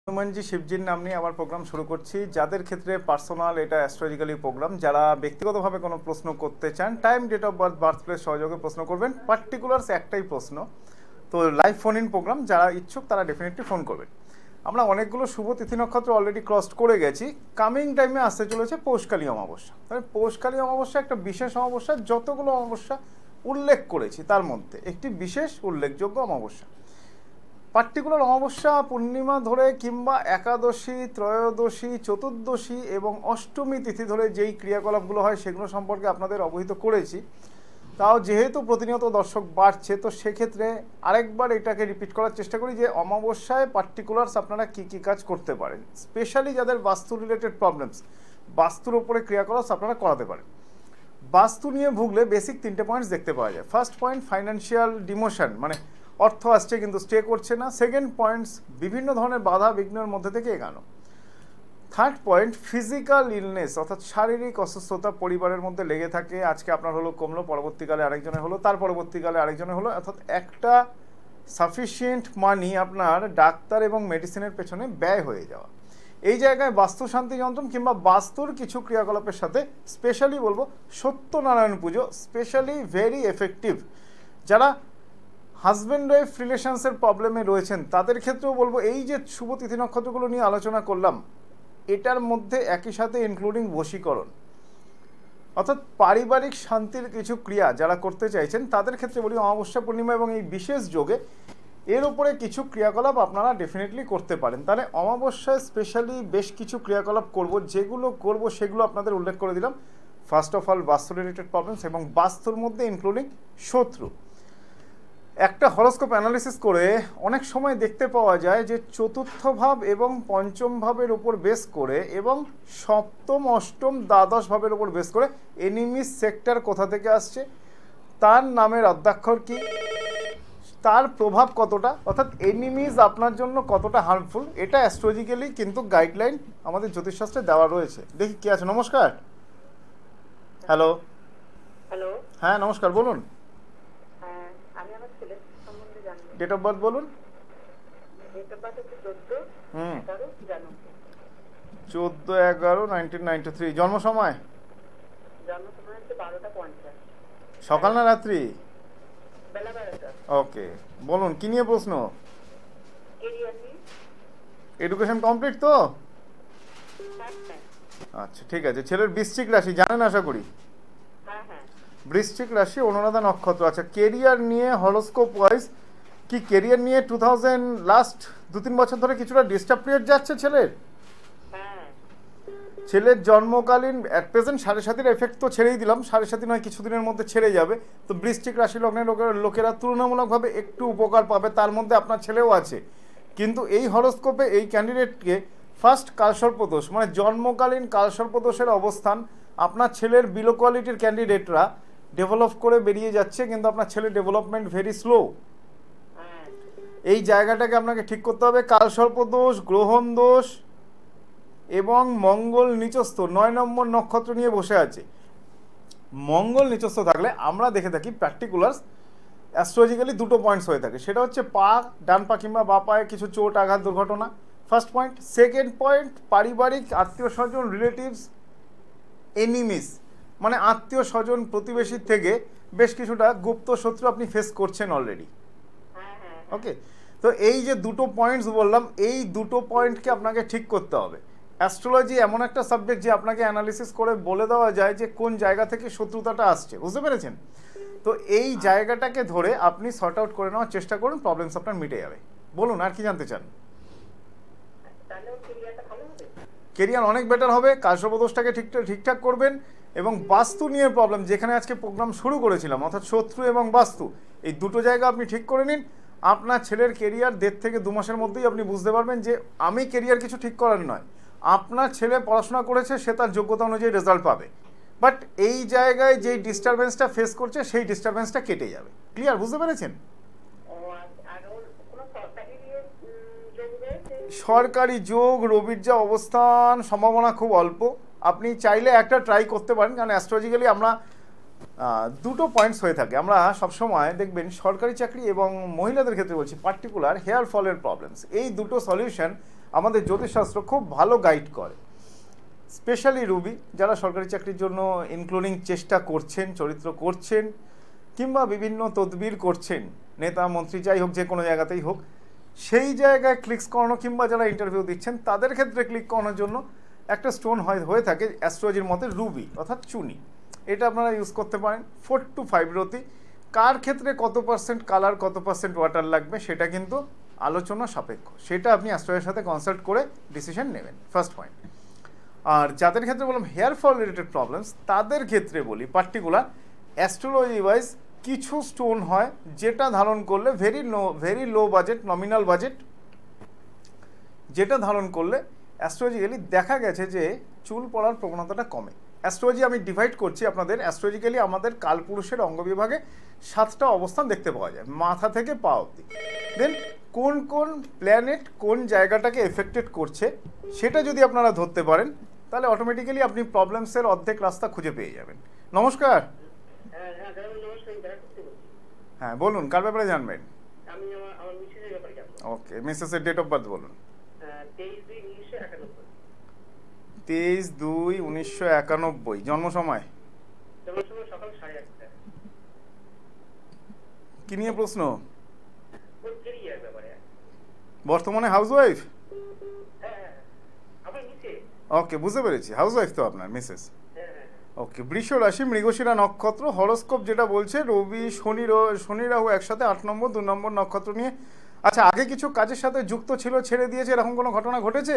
হনুমানজি শিবজির নাম নিয়ে আবার প্রোগ্রাম শুরু করছি। যাদের ক্ষেত্রে পার্সোনাল এটা অ্যাস্ট্রোলজিক্যালি প্রোগ্রাম, যারা ব্যক্তিগতভাবে কোনো প্রশ্ন করতে চান, time, date of birth, birth place সহযোগে প্রশ্ন করবেন। পার্টিকুলার্স একটাই প্রশ্ন, তো লাইভ ফোন ইন প্রোগ্রাম, যারা ইচ্ছুক তারা ডেফিনেটলি ফোন করবেন। আমরা অনেকগুলো শুভ তিথি নক্ষত্র অলরেডি ক্রস করে গেছি। কামিং টাইমে আসতে চলেছে পৌষকালী অমাবস্যা। তবে পৌষকালী অমাবস্যা একটা বিশেষ অমাবস্যা। যতগুলো অমাবস্যা উল্লেখ করেছি তার মধ্যে একটি বিশেষ উল্লেখযোগ্য অমাবস্যা। পার্টিকুলার অমাবস্যা, পূর্ণিমা ধরে কিংবা একাদশী, ত্রয়োদশী, চতুর্দশী এবং অষ্টমী তিথি ধরে যেই ক্রিয়াকলাপগুলো হয় সেগুলো সম্পর্কে আপনাদের অবহিত করেছি। তাও যেহেতু প্রতিনিয়ত দর্শক বাড়ছে, তো সেক্ষেত্রে আরেকবার এটাকে রিপিট করার চেষ্টা করি যে অমাবস্যায় পার্টিকুলার্স আপনারা কী কী কাজ করতে পারেন। স্পেশালি যাদের বাস্তু রিলেটেড প্রবলেমস, বাস্তুর ওপরে ক্রিয়াকলাপ আপনারা করাতে পারেন। বাস্তু নিয়ে ভুগলে বেসিক তিনটে পয়েন্টস দেখতে পাওয়া যায়। ফার্স্ট পয়েন্ট, ফাইন্যান্সিয়াল ডিমোশন, মানে অর্থ আসছে কিন্তু স্টে করছে না। সেকেন্ড পয়েন্টস, বিভিন্ন ধরনের বাধা বিঘ্নের মধ্যে থেকে এগানো। থার্ড পয়েন্ট, ফিজিক্যাল ইলনেস, অর্থাৎ শারীরিক অসুস্থতা পরিবারের মধ্যে লেগে থাকে। আজকে আপনার হলো, কমলো, পরবর্তীকালে আরেকজনের হলো, তার পরবর্তীকালে আরেকজনের হলো, অর্থাৎ একটা সাফিসিয়েন্ট মানি আপনার ডাক্তার এবং মেডিসিনের পেছনে ব্যয় হয়ে যাওয়া। এই জায়গায় বাস্তু শান্তি যন্ত্রণ কিংবা বাস্তুর কিছু ক্রিয়াকলাপের সাথে স্পেশালি বলবো Satyanarayan puja specially very effective. যারা হাজব্যান্ড ওয়াইফ রিলেশনসের প্রবলেমে রয়েছেন তাদের ক্ষেত্রেও বলবো, এই যে শুভ তিথি নক্ষত্রগুলো নিয়ে আলোচনা করলাম এটার মধ্যে একই সাথে ইনক্লুডিং বশীকরণ, অর্থাৎ পারিবারিক শান্তির কিছু ক্রিয়া যারা করতে চাইছেন তাদের ক্ষেত্রে বলি অমাবস্যা, পূর্ণিমা এবং এই বিশেষ যোগে এর উপরে কিছু ক্রিয়াকলাপ আপনারা ডেফিনেটলি করতে পারেন। তাহলে অমাবস্যায় স্পেশালি বেশ কিছু ক্রিয়াকলাপ করব, যেগুলো করব সেগুলো আপনাদের উল্লেখ করে দিলাম। First of all vastu related problems এবং বাস্তুর মধ্যে ইনক্লুডিং শত্রু। একটা হরোস্কোপ অ্যানালিসিস করে অনেক সময় দেখতে পাওয়া যায় যে চতুর্থ ভাব এবং পঞ্চম ভাবের উপর বেস করে এবং সপ্তম, অষ্টম, দ্বাদশ ভাবের উপর বেস করে এনিমি সেক্টর কোথা থেকে আসছে, তার নামের অদ্যাক্ষর কি, তার প্রভাব কতটা, অর্থাৎ এনিমিজ আপনার জন্য কতটা হার্মফুল, এটা অ্যাস্ট্রোলজিক্যালি কিন্তু গাইডলাইন আমাদের জ্যোতিষশাস্ত্রে দেওয়া রয়েছে। দেখি কে আছে। নমস্কার। হ্যালো। হ্যালো। হ্যাঁ নমস্কার, বলুন। হ্যাঁ, আমি আমার ছেলের সম্বন্ধে জানবো। ডেট অফ বার্থ বলুন। ডেট অফ বার্থ হচ্ছে 14/11 জানুয়ারি। 14/11/1993। জন্ম সময় জন্ম সময় হচ্ছে 12টা 50। সকাল না রাত্রি? বেলা 12টা। ওকে, বলুন কি নিয়ে প্রশ্ন। কেরিয়ার নিয়ে। এডুকেশন কমপ্লিট তো? হ্যাঁ হ্যাঁ আচ্ছা ঠিক আছে। ছেলের বৃশ্চিক রাশি জানেন আশা করি। হ্যাঁ হ্যাঁ। বৃশ্চিক রাশি, অনুরাধা নক্ষত্র। আচ্ছা, কেরিয়ার নিয়ে হরোস্কোপ ওয়াইজ কি কেরিয়ার নিয়ে 2000 লাস্ট 2-3 বছর ধরে কিছুটা ডিস্টার্ব পিরিয়ড যাচ্ছে ছেলের? হ্যাঁ। ছেলের জন্মকালীন অ্যাট প্রেজেন্ট 7.5-এর এফেক্ট তো ছেড়েই দিলাম, 7.5 নয় কিছুদিনের মধ্যে ছেড়ে যাবে। তো বৃশ্চিক রাশি লগ্নের লোকেরা তুলনামূলকভাবে একটু উপকার পাবে, তার মধ্যে আপনার ছেলেও আছে। কিন্তু এই হরোস্কোপে এই ক্যান্ডিডেটকে ফার্স্ট কালসর্পদোষ, মানে জন্মকালীন কালসর্পদোষের অবস্থান। আপনার ছেলের বিলো কোয়ালিটির ক্যান্ডিডেটরা ডেভেলপ করে বেরিয়ে যাচ্ছে, কিন্তু আপনার ছেলের ডেভেলপমেন্ট ভেরি স্লো। এই জায়গাটাকে আপনাকে ঠিক করতে হবে। কালসর্পদোষ, গ্রহণ দোষ এবং মঙ্গল নিচস্থ 9 নম্বর নক্ষত্র নিয়ে বসে আছে। মঙ্গল নিচস্থ থাকলে আমরা দেখে থাকি পার্টিকুলার অ্যাস্ট্রোলজিক্যালি দুটো পয়েন্টস হয়ে থাকে। সেটা হচ্ছে পা, ডান পা কিংবা বা পায়ে কিছু চোট, আঘাত, দুর্ঘটনা, ফার্স্ট পয়েন্ট। সেকেন্ড পয়েন্ট, পারিবারিক আত্মীয় স্বজন, রিলেটিভস, এনিমিস, মানে আত্মীয় স্বজন প্রতিবেশীর থেকে বেশ কিছুটা গুপ্ত শত্রু আপনি ফেস করছেন অলরেডি। ওকে, তো এই যে দুটো পয়েন্টস বললাম, এই দুটো পয়েন্টকে আপনাকে ঠিক করতে হবে। অ্যাস্ট্রোলজি এমন একটা সাবজেক্ট যে আপনাকে অ্যানালিসিস করে বলে দেওয়া যায় যে কোন জায়গা থেকে শত্রুতাটা আসছে, বুঝতে পেরেছেন? তো এই জায়গাটাকে ধরে আপনি সর্ট আউট করে নেওয়ার চেষ্টা করুন, প্রবলেমস আপনার মিটে যাবে। বলুন আর কি জানতে চান। কেরিয়ার অনেক বেটার হবে। কালসর্পদোষটাকে ঠিকঠাক করবেন এবং বাস্তু নিয়ে প্রবলেম, যেখানে আজকে প্রোগ্রাম শুরু করেছিলাম, অর্থাৎ শত্রু এবং বাস্তু, এই দুটো জায়গা আপনি ঠিক করে নিন। আপনার ছেলের কেরিয়ার 1.5 থেকে 2 মাসের মধ্যেই আপনি বুঝতে পারবেন যে আমি কেরিয়ার কিছু ঠিক করার নয়, আপনার ছেলে পড়াশোনা করেছে, সে তার যোগ্যতা অনুযায়ী রেজাল্ট পাবে। বাট এই জায়গায় যেই ডিস্টারবেন্সটা ফেস করছে সেই ডিস্টারবেন্সটা কেটে যাবে। ক্লিয়ার, বুঝতে পেরেছেন? সরকারি যোগ, রবির যা অবস্থান, সম্ভাবনা খুব অল্প। আপনি চাইলে একটা ট্রাই করতে পারেন, কারণ অ্যাস্ট্রোলজিক্যালি আমরা দুটো পয়েন্টস হয়ে থাকে। আমরা সবসময় দেখবেন সরকারি চাকরি এবং মহিলাদের ক্ষেত্রে বলছি পার্টিকুলার হেয়ার ফলের প্রবলেমস, এই দুটো সলিউশন আমাদের জ্যোতিষশাস্ত্র খুব ভালো গাইড করে। স্পেশালি রুবি, যারা সরকারি চাকরির জন্য ইনক্লুডিং চেষ্টা করছেন, চরিত্র করছেন, কিংবা বিভিন্ন তদবির করছেন, নেতা মন্ত্রী যাই হোক, যে কোনো জায়গাতেই হোক, সেই জায়গায় ক্লিক করানো কিংবা যারা ইন্টারভিউ দিচ্ছেন তাদের ক্ষেত্রে ক্লিক করানোর জন্য একটা স্টোন হয়ে থাকে অ্যাস্ট্রোলজির মতে রুবি অর্থাৎ চুনি। এটা আপনারা ইউজ করতে পারেন 4 to 5 রতি। কার ক্ষেত্রে কত পার্সেন্ট কালার, কত পার্সেন্ট ওয়াটার লাগবে সেটা কিন্তু আলোচনা সাপেক্ষ, সেটা আপনি অ্যাস্ট্রোলজির সাথে কনসাল্ট করে ডিসিশন নেবেন, ফার্স্ট পয়েন্ট। আর যাদের ক্ষেত্রে বললাম হেয়ার ফল রিলেটেড প্রবলেমস, তাদের ক্ষেত্রে বলি পার্টিকুলার অ্যাস্ট্রোলজি ওয়াইজ কিছু স্টোন হয় যেটা ধারণ করলে very low budget, nominal budget, যেটা ধারণ করলে অ্যাস্ট্রোলজিক্যালি দেখা গেছে যে চুল পড়ার প্রবণতাটা কমে। অ্যাস্ট্রোলজি আমি ডিভাইড করছি আপনাদের, অ্যাস্ট্রোলজিক্যালি আমাদের কালপুরুষের অঙ্গবিভাগে 7টা অবস্থান দেখতে পাওয়া যায় মাথা থেকে পা অবধি। দেন কোন কোন প্ল্যানেট কোন জায়গাটাকে এফেক্টেড করছে সেটা যদি আপনারা ধরতে পারেন তাহলে অটোমেটিক্যালি আপনি প্রবলেমসের অর্ধেক রাস্তা খুঁজে পেয়ে যাবেন। নমস্কার। হ্যাঁ বলুন, কার ব্যাপারে জানবেন? ওকে, মিসেসের ডেট অফ বার্থ বলুন। 23/2/1991। জন্ম সময়? কি নিয়ে প্রশ্ন? বর্তমানে হাউসওয়াইফ? ওকে, বুঝতে পেরেছি, হাউসওয়াইফ তো আপনার মিসেস। ওকে, বৃষ রাশি, মৃগশিরা নক্ষত্র, হরোস্কোপ যেটা বলছে রবি শনি রাহু একসাথে 8 নম্বর 2 নম্বর নক্ষত্র নিয়ে। আচ্ছা, আগে কিছু কাজের সাথে যুক্ত ছিল, ছেড়ে দিয়েছে, এরকম কোনো ঘটনা ঘটেছে?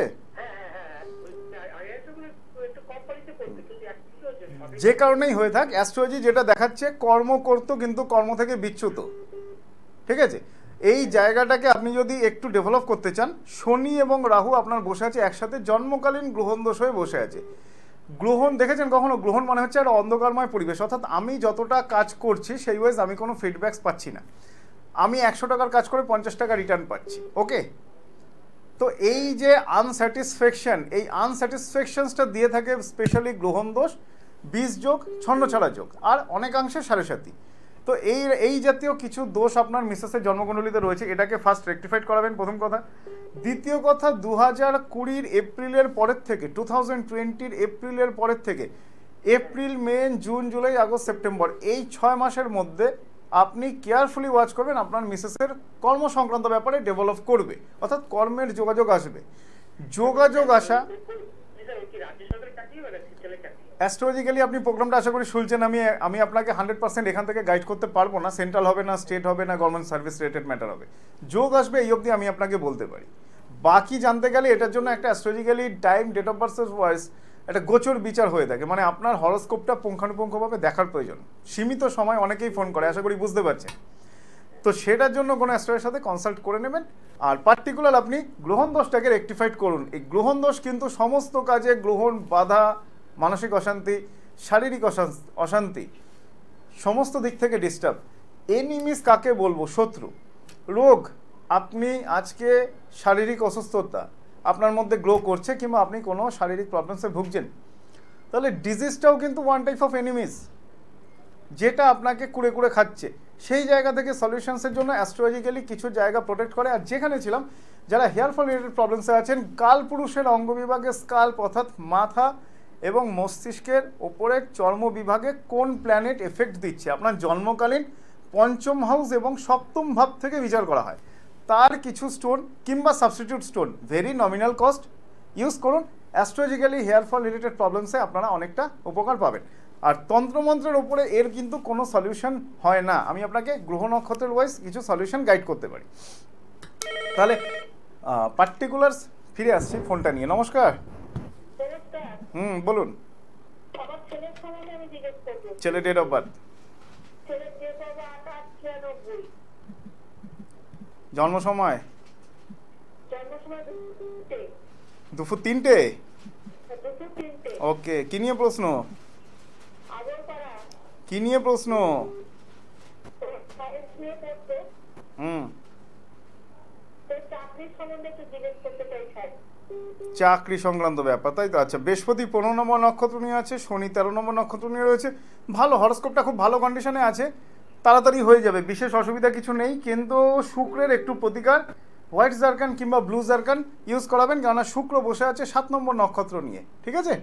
যে কারণেই হয়ে থাক, অ্যাস্ট্রোলজি যেটা দেখাচ্ছে কর্ম করতো কিন্তু কর্ম থেকে বিচ্যুত। ঠিক আছে, এই জায়গাটাকে আপনি যদি একটু ডেভেলপ করতে চান, শনি এবং রাহু আপনার বসে আছে একসাথে, জন্মকালীন গ্রহণ দোষ হয়ে বসে আছে। গ্রহণ দেখেছেন কখনো? গ্রহণ মানে হচ্ছে একটা অন্ধকারময় পরিবেশ, অর্থাৎ আমি যতটা কাজ করছি সেই ওয়াইজ আমি কোনো ফিডব্যাকস পাচ্ছি না। আমি 100 টাকার কাজ করে 50 টাকা রিটার্ন পাচ্ছি। ওকে, তো এই যে আনস্যাটিসফ্যাকশন, এই আনস্যাটিসফ্যাকশনসটা দিয়ে থাকে স্পেশালি গ্রহণ দোষ, বীজ যোগ, ছন্নছাড়া যোগ, আর অনেকাংশে সাড়ে-সাতি। তো এই জাতীয় কিছু দোষ আপনার মিসেসের জন্মকুণ্ডলিতে রয়েছে, এটাকে ফার্স্ট রেকটিফাইড করাবেন, প্রথম কথা। দ্বিতীয় কথা, 2020 এপ্রিলের পরের থেকে, 2020 এপ্রিলের পরের থেকে, April, May, June, July, August, September, এই 6 মাসের মধ্যে আপনি কেয়ারফুলি ওয়াচ করবেন আপনার মিসেসের কর্ম সংক্রান্ত ব্যাপারে ডেভেলপ করবে, অর্থাৎ কর্মের যোগাযোগ আসবে। যোগাযোগ আসা অ্যাস্ট্রোলজিক্যালি আপনি প্রোগ্রামটা আশা করি শুনছেন। আমি আপনাকে 100% এখান থেকে গাইড করতে পারবো না, সেন্ট্রাল হবে না, স্টেট হবে না, গভর্নমেন্ট সার্ভিস রিলেটেড ম্যাটার হবে। যোগ আসবে এই অবধি আমি আপনাকে বলতে পারি। বাকি জানতে গেলে এটার জন্য একটা astrologically time, date of birth wise একটা গোচর বিচার হয়ে থাকে, মানে আপনার হরোস্কোপটা পুঙ্খানুপুঙ্খভাবে দেখার প্রয়োজন। সীমিত সময় অনেকেই ফোন করে, আশা করি বুঝতে পারছেন। তো সেটার জন্য কোনো অ্যাস্ট্রোলজির সাথে কনসাল্ট করে নেবেন। আর পার্টিকুলার আপনি গ্রহণ দোষটাকে রেকটিফাইড করুন। এই গ্রহণ দোষ কিন্তু সমস্ত কাজে গ্রহণ, বাধা, মানসিক অশান্তি, শারীরিক অশান্তি, সমস্ত দিক থেকে ডিস্টার্ব। এনিমিস কাকে বলবো? শত্রু, রোগ। আপনি আজকে শারীরিক অসুস্থতা আপনার মধ্যে গ্রো করছে কিংবা আপনি কোনো শারীরিক প্রবলেমসে ভুগছেন, তাহলে ডিজিজটাও কিন্তু ওয়ান টাইপ অফ এনিমিস, যেটা আপনাকে কুড়ে কুড়ে খাচ্ছে। সেই জায়গা থেকে সলিউশনসের জন্য অ্যাস্ট্রোলজিক্যালি কিছু জায়গা প্রোটেক্ট করে। আর যেখানে ছিলাম, যারা হেয়ার ফল রিলেটেড প্রবলেমসে আছেন, কালপুরুষের অঙ্গবিভাগে স্কাল্প অর্থাৎ মাথা এবং মস্তিষ্কের ওপরের চর্ম বিভাগে কোন প্ল্যানেট এফেক্ট দিচ্ছে আপনার জন্মকালীন 5ম হাউস এবং 7ম ভাব থেকে বিচার করা হয়। তার কিছু স্টোন কিংবা substitute stone, very nominal cost, use করুন। অ্যাস্ট্রোলজিক্যালি হেয়ার ফল রিলেটেড প্রবলেমসে আপনারা অনেকটা উপকার পাবেন। আর তন্ত্রমন্ত্রের ওপরে এর কিন্তু কোনো সলিউশন হয় না। আমি আপনাকে গ্রহ নক্ষত্রের ওয়াইজ কিছু সলিউশন গাইড করতে পারি। তাহলে পার্টিকুলার্স ফিরে আসছি ফোনটা নিয়ে। নমস্কার। বলুন। ছেলে ডেট অফ বার্থ? জন্ম সময়? দুপুর 3টে। ওকে, কি নিয়ে প্রশ্ন? কি নিয়ে প্রশ্ন? চাকরি সংক্রান্ত ব্যাপার, তাই তো? আচ্ছা, বৃহস্পতি 15 নম্বর নক্ষত্র নিয়ে আছে, শনি 13 নম্বর নক্ষত্র নিয়ে রয়েছে। ভালো, হরোস্কোপটা খুব ভালো কন্ডিশনে আছে, তাড়াতাড়ি হয়ে যাবে, বিশেষ অসুবিধা কিছু নেই। কিন্তু শুক্রের একটু প্রতিকার, হোয়াইট জারকান কিংবা ব্লু জারকান ইউজ করাবেন, কেননা শুক্র বসে আছে 7 নম্বর নক্ষত্র নিয়ে, ঠিক আছে?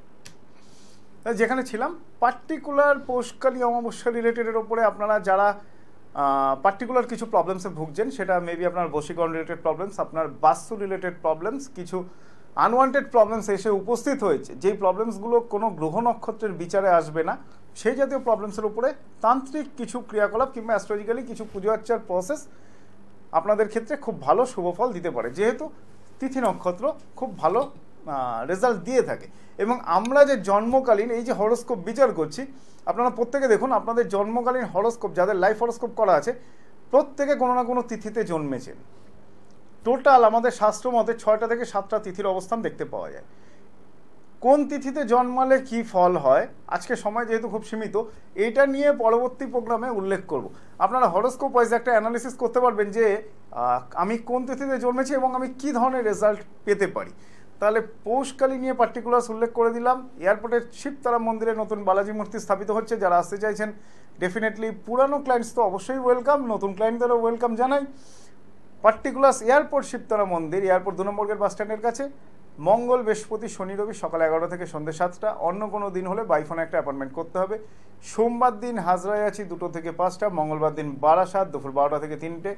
যেখানে ছিলাম পার্টিকুলার পৌষকালী অমাবস্যা রিলেটেডের ওপরে আপনারা যারা পার্টিকুলার কিছু প্রবলেমসে ভুগছেন, সেটা মেবি আপনার বশীকরণ রিলেটেড প্রবলেমস, আপনার বাস্তু রিলেটেড প্রবলেমস, কিছু আনওয়ান্টেড প্রবলেমস এসে উপস্থিত হয়েছে, যেই প্রবলেমসগুলো কোনো গ্রহ নক্ষত্রের বিচারে আসবে না, সেই জাতীয় প্রবলেমসের উপরে তান্ত্রিক কিছু ক্রিয়াকলাপ কিংবা অ্যাস্ট্রোলজিক্যালি কিছু পুজো আর্চার প্রসেস আপনাদের ক্ষেত্রে খুব ভালো শুভফল দিতে পারে, যেহেতু তিথি নক্ষত্র খুব ভালো রেজাল্ট দিয়ে থাকে। এবং আমরা যে জন্মকালীন এই যে হরোস্কোপ বিচার করছি, আপনারা প্রত্যেকে দেখুন আপনাদের জন্মকালীন হরোস্কোপ, যাদের লাইফ হরোস্কোপ করা আছে, প্রত্যেকে কোনো না কোনো তিথিতে জন্মেছেন। টোটাল আমাদের শাস্ত্র মতে 6টা থেকে 7টা তিথির অবস্থান দেখতে পাওয়া যায়। কোন তিথিতে জন্মালে কি ফল হয়, আজকে সময় যেহেতু খুব সীমিত, এটা নিয়ে পরবর্তী প্রোগ্রামে উল্লেখ করব। আপনারা হরোস্কোপ ওয়াইজ একটা অ্যানালিসিস করতে পারবেন যে আমি কোন তিথিতে জন্মেছি এবং আমি কি ধরনের রেজাল্ট পেতে পারি। তাহলে পৌষকালী নিয়ে পার্টিকুলার্স উল্লেখ করে দিলাম। এয়ারপোর্টের শিবতারা মন্দিরে নতুন বালাজি মূর্তি স্থাপিত হচ্ছে, যারা আসতে চাইছেন ডেফিনেটলি, পুরানো ক্লায়েন্টস তো অবশ্যই ওয়েলকাম, নতুন ক্লায়েন্টদেরও ওয়েলকাম জানাই। পার্টিকুলার্স এয়ারপোর্ট শিবতারা মন্দির, এয়ারপোর্ট 2 নম্বর গেট বাস স্ট্যান্ডের কাছে, মঙ্গল, বৃহস্পতি, শনি, রবি সকাল 11টা থেকে সন্ধ্যে 7টা। অন্য কোনো দিন হলে বাই ফোনে একটা অ্যাপয়েন্টমেন্ট করতে হবে। সোমবার দিন হাজরায় আছি 2টো থেকে 5টা, মঙ্গলবার দিন বারাসাত দুপুর 12টা থেকে 3টে,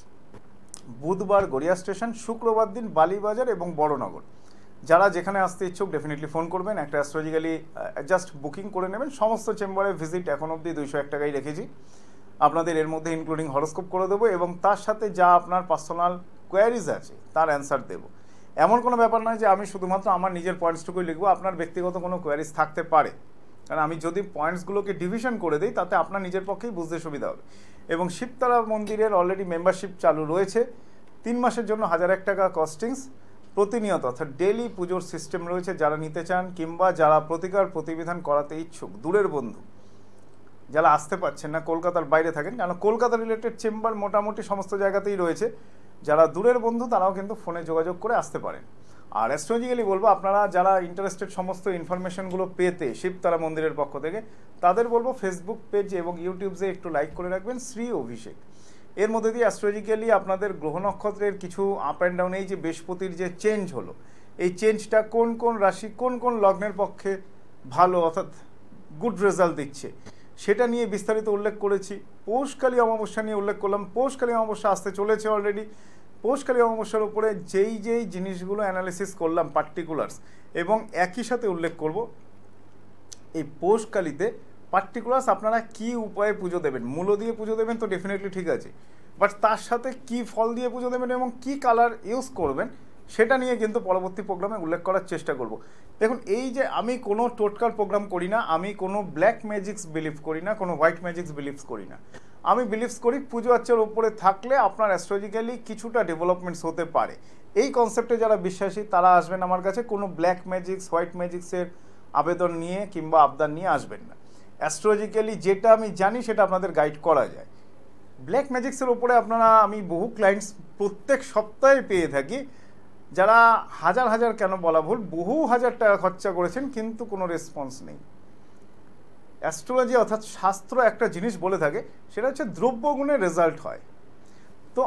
বুধবার গড়িয়া স্টেশন, শুক্রবার দিন বালিবাজার এবং বড়নগর। যারা যেখানে আসতে ইচ্ছুক ডেফিনেটলি ফোন করবেন, একটা অ্যাস্ট্রোলজিক্যালি জাস্ট বুকিং করে নেবেন। সমস্ত চেম্বারে ভিজিট এখন অবধি 201 টাকাই রেখেছি, আপনাদের এর মধ্যে ইনক্লুডিং হরোস্কোপ করে দেবো এবং তার সাথে যা আপনার পার্সোনাল কোয়ারিজ আছে তার অ্যান্সার দেবো। এমন কোনো ব্যাপার নয় যে আমি শুধুমাত্র আমার নিজের পয়েন্টসটুকুই লিখবো, আপনার ব্যক্তিগত কোনো কোয়ারিজ থাকতে পারে, কারণ আমি যদি পয়েন্টসগুলোকে ডিভিশন করে দিই তাতে আপনার নিজের পক্ষেই বুঝতে সুবিধা হবে। এবং শিবতারা মন্দিরের অলরেডি মেম্বারশিপ চালু রয়েছে, 3 মাসের জন্য 1001 টাকা কস্টিংস, প্রতিনিয়ত অর্থাৎ ডেলি পুজোর সিস্টেম রয়েছে। যারা নিতে চান কিংবা যারা প্রতিকার প্রতিবিধান করাতে ইচ্ছুক, দূরের বন্ধু যারা আসতে পারছেন না, কলকাতার বাইরে থাকেন, কারণ কলকাতা রিলেটেড চেম্বার মোটামুটি সমস্ত জায়গাতেই রয়েছে, যারা দূরের বন্ধু তারাও কিন্তু ফোনে যোগাযোগ করে আসতে পারেন। আর অ্যাস্ট্রোলজিক্যালি বলবো, আপনারা যারা ইন্টারেস্টেড সমস্ত ইনফরমেশনগুলো পেতে শিবতারা মন্দিরের পক্ষ থেকে, তাদের বলবো ফেসবুক পেজ এবং ইউটিউবে একটু লাইক করে রাখবেন শ্রী অভিষেক। এর মধ্যে দিয়ে অ্যাস্ট্রোলজিক্যালি আপনাদের গ্রহ নক্ষত্রের কিছু আপ অ্যান্ড ডাউন, এই যে বৃহস্পতির যে চেঞ্জ হলো, এই চেঞ্জটা কোন কোন রাশি কোন কোন লগ্নের পক্ষে ভালো অর্থাৎ গুড রেজাল্ট দিচ্ছে, সেটা নিয়ে বিস্তারিত উল্লেখ করেছি। পৌষকালী অমাবস্যা নিয়ে উল্লেখ করলাম, পৌষকালী অমাবস্যা আসতে চলেছে অলরেডি। পৌষকালী অমাবস্যার উপরে যেই যেই জিনিসগুলো অ্যানালিসিস করলাম পার্টিকুলার্স, এবং একই সাথে উল্লেখ করব এই পৌষকালীতে পার্টিকুলার্স আপনারা কি উপায়ে পুজো দেবেন। মূল্য দিয়ে পুজো দেবেন তো ডেফিনেটলি ঠিক আছে, বাট তার সাথে কি ফল দিয়ে পুজো দেবেন এবং কি কালার ইউজ করবেন সেটা নিয়ে কিন্তু পরবর্তী প্রোগ্রামে উল্লেখ করার চেষ্টা করব। দেখুন, এই যে আমি কোনো টোটকাল প্রোগ্রাম করি না, আমি কোনো ব্ল্যাক ম্যাজিক্স বিলিভ করি না, কোনো হোয়াইট ম্যাজিক্স বিলিভস করি না। আমি বিলিভস করি পুজো আর্চার উপরে থাকলে আপনার অ্যাস্ট্রোলজিক্যালি কিছুটা ডেভেলপমেন্টস হতে পারে। এই কনসেপ্টে যারা বিশ্বাসী তারা আসবেন আমার কাছে, কোনো ব্ল্যাক ম্যাজিক্স হোয়াইট ম্যাজিক্সের আবেদন নিয়ে কিংবা আবদার নিয়ে আসবেন না। অ্যাস্ট্রোলজিক্যালি যেটা আমি জানি সেটা আপনাদের গাইড করা যায়। ব্ল্যাক ম্যাজিক্সের ওপরে আপনারা, আমি বহু ক্লায়েন্টস প্রত্যেক সপ্তাহে পেয়ে থাকি যারা হাজার হাজার কেন বলা ভুল, বহু হাজার টাকা খরচা করেছেন কিন্তু কোনো রেসপন্স নেই। অ্যাস্ট্রোলজি অর্থাৎ শাস্ত্র একটা জিনিস বলে থাকে, সেটা হচ্ছে দ্রব্যগুণে রেজাল্ট হয়। তো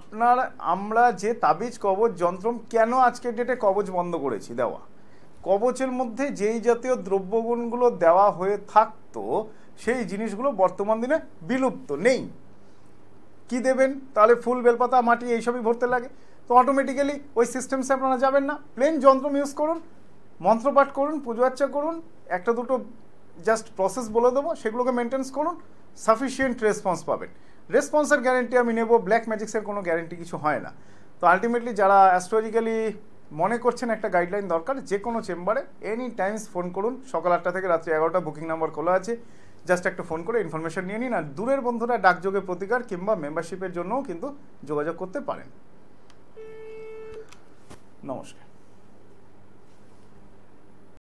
আমরা যে তাবিজ কবচ যন্ত্রম কেন আজকের ডেটে কবচ বন্ধ করেছি দেওয়া, কবচের মধ্যে যেই জাতীয় দ্রব্যগুণগুলো দেওয়া হয়ে থাকতো সেই জিনিসগুলো বর্তমান দিনে বিলুপ্ত নেই। কি দেবেন তাহলে, ফুল বেলপাতা মাটি এইসবই ভরতে লাগে, তো অটোমেটিক্যালি ওই সিস্টেমসে আপনারা যাবেন না। প্লেন যন্ত্রম ইউজ করুন, মন্ত্রপাঠ করুন, পুজো আর্চা করুন, একটা দুটো জাস্ট প্রসেস বলে দেবো, সেগুলোকে মেনটেন্স করুন, সাফিসিয়েন্ট রেসপন্স পাবেন। রেসপন্সের গ্যারেন্টি আমি নেব, ব্ল্যাক ম্যাজিক্সের কোনো গ্যারেন্টি কিছু হয় না। তো আলটিমেটলি যারা অ্যাস্ট্রোলজিক্যালি মনে করছেন একটা গাইডলাইন দরকার, যে কোনো চেম্বারে এনি টাইমস ফোন করুন। সকাল 8টা থেকে রাত্রি 11টা বুকিং নাম্বার খোলা আছে, জাস্ট একটা ফোন করে ইনফরমেশন নিয়ে নিন। আর দূরের বন্ধুরা ডাকযোগে প্রতিকার কিংবা মেম্বারশিপের জন্যও কিন্তু যোগাযোগ করতে পারেন। নমস্কার।